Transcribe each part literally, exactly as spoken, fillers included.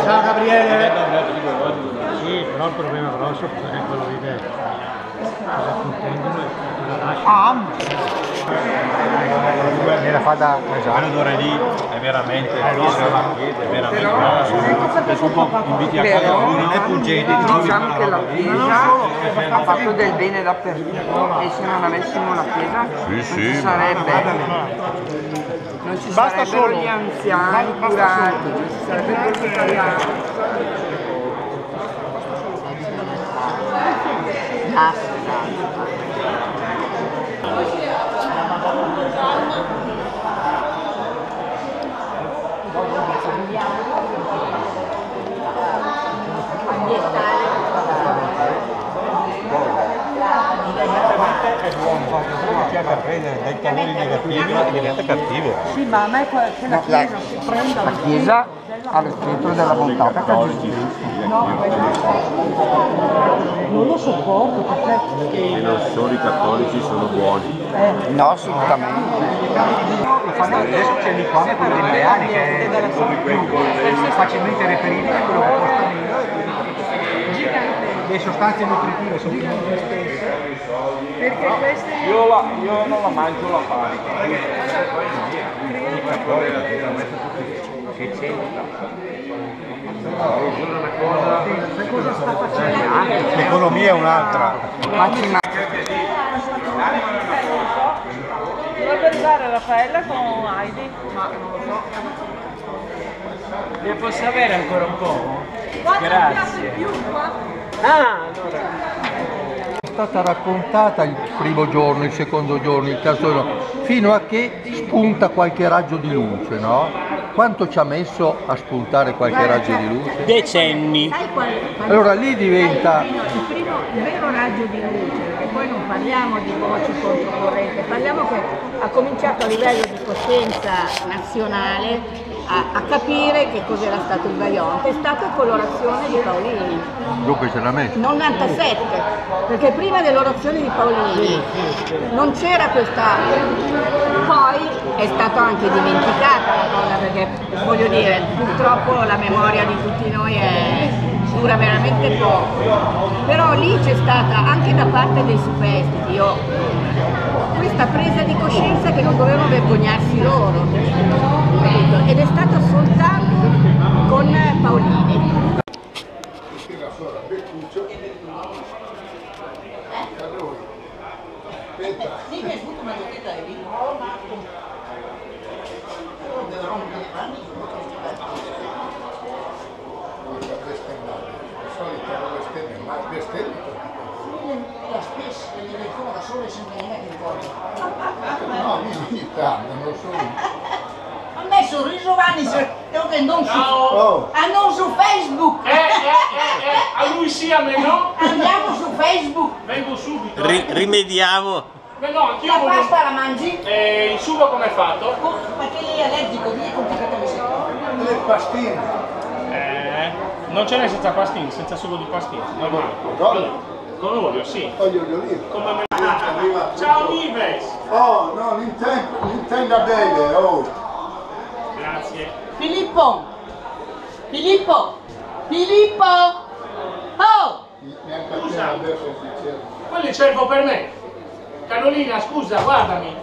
Ciao Gabriele! Sì, però il problema grosso è quello di te. Cosa contendono e cosa lasciano. Me fa da quell'odore lì è veramente è veramente grosso. Un po' inviti a casa uno è pungente. Diciamo che la Chiesa ha fatto del bene dappertutto e se non avessimo la Chiesa sì, non sì, ci sarebbe non ci basta sarebbero solo gli anziani curati, non ci sarebbe il volontariato. Basta, è buono, cerca di prendere dai colori negativi e diventa cattivo. Sì, ma a me che la Chiesa si prenda la Chiesa al centro della bontà cattolici. non lo sopporto perché E non solo i cattolici sono buoni. No, assolutamente. Adesso c'è l'icona con dei reali che è più facilmente reperibile, quello che costa meno. Le sostanze nutritive sono più le stesse. perché queste Io, la, io non la mangio la pari. sai cosa sta facendo? L'economia è un'altra. Dovrebbe arrivare Raffaella con Heidi, ma non lo so. Ne posso avere ancora un po'? Quattro Grazie. più qua? Ah, allora. È stata raccontata il primo giorno, il secondo giorno, il terzo giorno, fino a che spunta qualche raggio di luce, no? Quanto ci ha messo a spuntare qualche raggio di luce? Decenni. Sai qual, qual Allora lì diventa... Il, primo, il vero raggio di luce, perché poi non parliamo di voci controcorrente, parliamo che ha cominciato a livello di coscienza nazionale a, a capire che cos'era stato il Vajont, è stata colorazione di Paolini. Dove ce l'ha messo? novantasette, perché prima dell'orazione di Paolini non c'era questa, poi è stata anche dimenticata la cosa, perché voglio dire, purtroppo la memoria di tutti noi è, dura veramente poco, però lì c'è stata anche da parte dei superstiti io, questa presa di coscienza che non dovevano vergognarsi loro, ed è stata soltanto con Paolini. La stessa, le dicono da sole sempre che ricordo. No, ogni tanto, non lo so. Ha messo il riso Vanni, che non su, oh. ah, non su Facebook. Eh, eh, eh, eh, a lui sì, a me no. Andiamo su Facebook. Vengo subito. Ri rimediamo. Beh, no, anch'io La voglio... pasta la mangi? Eh, il sugo com'è fatto? Perché lei è allergico, lì è complicato che sei. Le pastine. Eh, non ce n'è senza pastine, senza sugo di pastine. Normale. Con l'olio, sì. Olio di oliva. Come me... Ciao Nives! Oh, no, l'intenda bene, oh. Grazie. Filippo! Filippo! Filippo! Oh! Scusa, quello cerco per me. Carolina, scusa, guardami.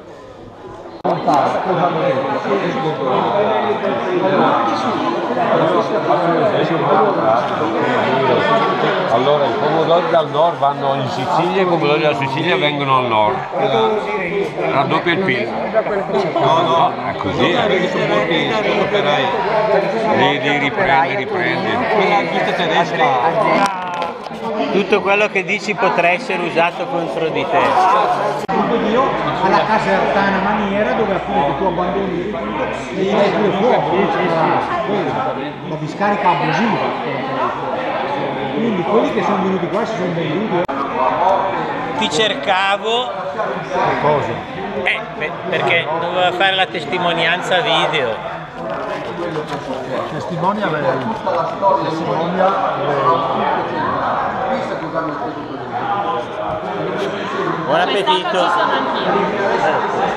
Allora i pomodori dal nord vanno in Sicilia e i pomodori dalla Sicilia vengono al nord. Raddoppia il P I L. No, no, è così. Devi riprendi, riprendi. Tutto quello che dici potrà essere usato contro di te. Dio alla casertana maniera dove appunto tu abbandoni il rifiuto e gli dai pure fuoco, la discarica abusiva. Quindi quelli che sono venuti qua si sono venduti. Ti cercavo. Che cosa? Eh, beh, perché doveva fare la testimonianza video. Testimonia lei. Testimonia lei. Buon appetito! Ci sono anch'io.